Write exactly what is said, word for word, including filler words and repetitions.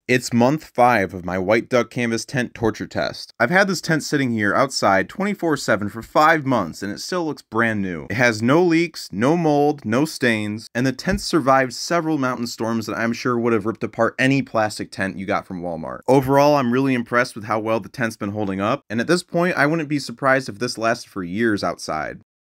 It's month five of my white duck canvas tent torture test. I've had this tent sitting here outside twenty-four seven for five months and it still looks brand new. It has no leaks, no mold, no stains, and the tent survived several mountain storms that I'm sure would have ripped apart any plastic tent you got from Walmart. Overall, I'm really impressed with how well the tent's been holding up, and at this point, I wouldn't be surprised if this lasted for years outside.